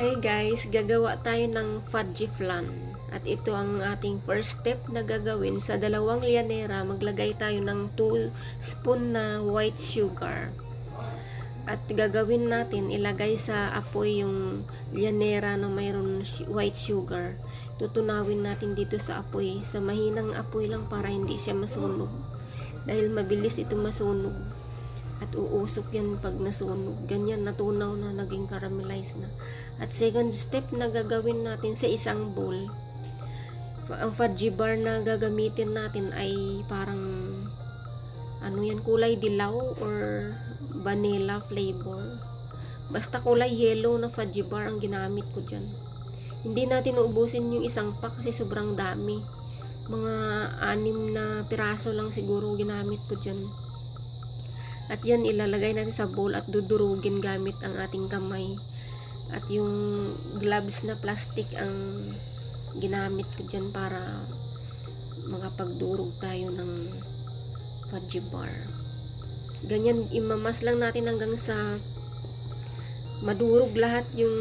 Hi guys, gagawa tayo ng fudgy flan. At ito ang ating first step na gagawin. Sa dalawang lianera, maglagay tayo ng 2 spoon na white sugar. At gagawin natin, ilagay sa apoy yung lianera na mayroon white sugar. Tutunawin natin dito sa apoy. Sa mahinang apoy lang para hindi siya masunog. Dahil mabilis ito masunog. At uusok yan pag nasunog. Ganyan, natunaw na, naging caramelize na. At second step na gagawin natin sa isang bowl, ang fudgy bar na gagamitin natin ay parang kulay dilaw or vanilla flavor. Basta kulay yellow na fudgy bar ang ginamit ko dyan. Hindi natin uubusin yung isang pack kasi sobrang dami. Mga 6 na piraso lang siguro ginamit ko dyan. At yan, ilalagay natin sa bowl at dudurugin gamit ang ating kamay. At yung gloves na plastic ang ginamit ko dyan para makapagdurog tayo ng fudgy bar. Ganyan, imamas lang natin hanggang sa madurog lahat yung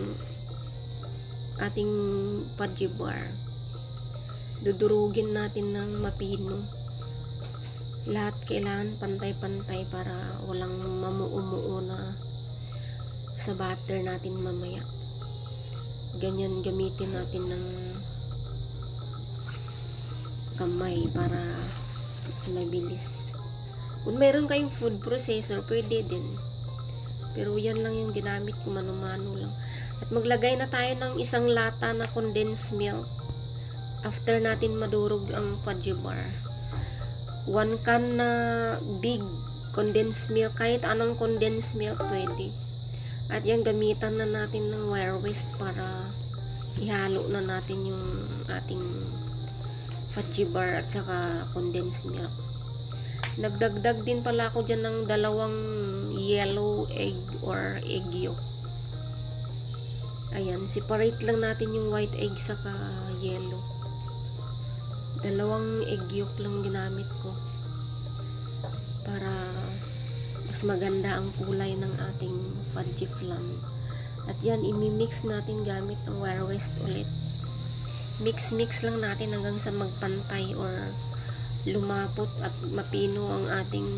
ating fudgy bar. Dudurugin natin ng mapino. Lahat kailangan pantay-pantay para walang mamuumuo na sa butter natin mamaya. Ganyan, gamitin natin ng kamay para mas mabilis. Kung meron kayong food processor, pwede din. Pero yan lang yung ginamit ko, mano-mano lang. At maglagay na tayo ng isang lata na condensed milk after natin madurog ang fudgy bar. 1 can na big condensed milk, kahit anong condensed milk pwede. At yan, gamitan na natin ng wire whisk para ihalo na natin yung ating fudgy bar at saka condensed milk. Nagdagdag din pala ako dyan ng 2 yellow egg or egg yolk. Ayan, separate lang natin yung white egg saka yellow. 2 egg yolk lang ginamit ko para mas maganda ang kulay ng ating fudgy flan. At yan, imimix natin gamit ang wire whisk ulit. Mix lang natin hanggang sa magpantay or lumapot at mapino ang ating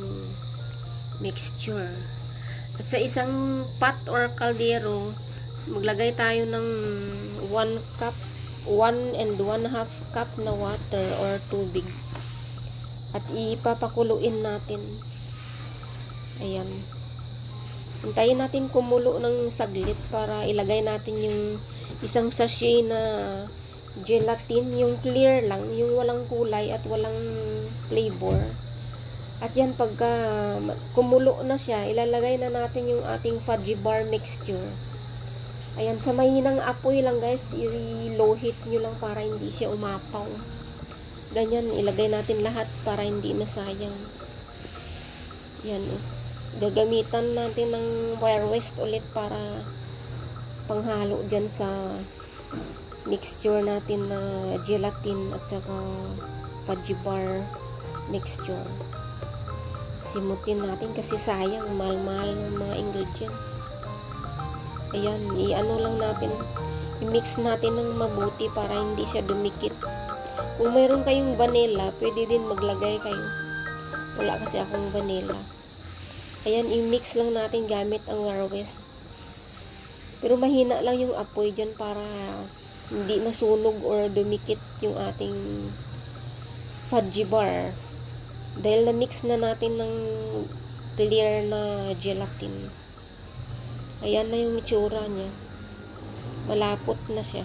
mixture. At sa isang pot or kaldero, maglagay tayo ng 1 cup 1 1/2 cup na water or tubig at ipapakuluin natin. Ayan, hintayin natin kumulo ng saglit para ilagay natin yung isang sachet na gelatin, yung clear lang, yung walang kulay at walang flavor. At yan, pagka kumulo na siya, ilalagay na natin yung ating fudgy bar mixture. Ayan, sa mahinang apoy lang guys, i-low heat nyo lang para hindi siya umapaw. Ganyan, ilagay natin lahat para hindi masayang. Yan, gagamitan natin ng wire whisk ulit para panghalo dyan sa mixture natin na gelatin at saka fudgy bar mixture. Simutin natin kasi sayang, mahal-mahal ng mga ingredients. Ayan, i-ano lang natin, i-mix natin ng mabuti para hindi siya dumikit. Kung mayroon kayong vanilla, pwede din maglagay kayo. Wala kasi akong vanilla. Ayan, i-mix lang natin gamit ang wire whisk. Pero mahina lang yung apoy dyan para hindi masunog or dumikit yung ating fudgy bar. Dahil na-mix na natin ng clear na gelatin. Ayan na yung itsura niya. Malapot na siya.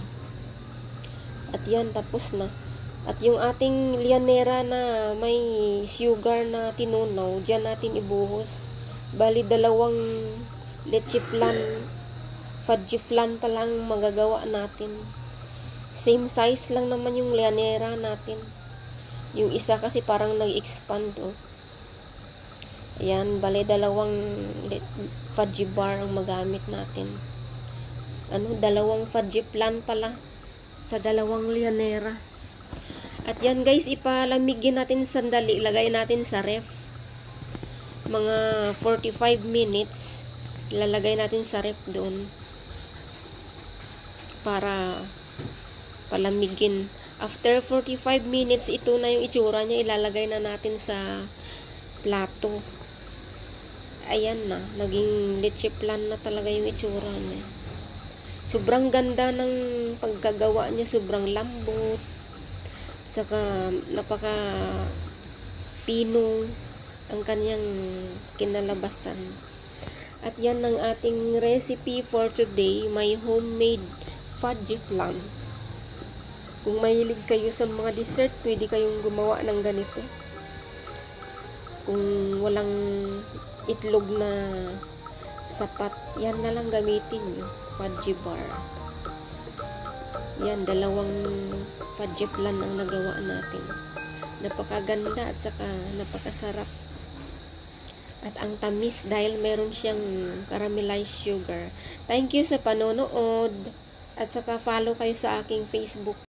At yan, tapos na. At yung ating lianera na may sugar na tinunaw, dyan natin ibuhos. Bali, 2 leche flan, fudgy flan pa lang magagawa natin. Same size lang naman yung lianera natin. Yung isa kasi parang nag-expand, oh. Ayan, bali 2 fudgy bar ang magamit natin. 2 fudgy flan pala sa 2 lianera. At yan guys, ipalamigin natin sandali. Ilagay natin sa ref. Mga 45 minutes. Ilalagay natin sa ref doon. para palamigin. After 45 minutes, ito na yung itsura niya. Ilalagay na natin sa plato. Ayan na. Naging leche flan na talaga yung itsura niya. Sobrang ganda ng pagkagawa niya. Sobrang lambot. Saka napaka pinong ang kanyang kinalabasan. At yan ang ating recipe for today. My homemade fudge flan. Kung mahilig kayo sa mga dessert, pwede kayong gumawa ng ganito. Kung walang itlog na sapat, yan na lang gamitin nyo. Fudge bar. Yan, 2 fudge flan ang nagawa natin. Napakaganda at saka napakasarap. At ang tamis dahil meron siyang caramelized sugar. Thank you sa panonood. At saka follow kayo sa aking Facebook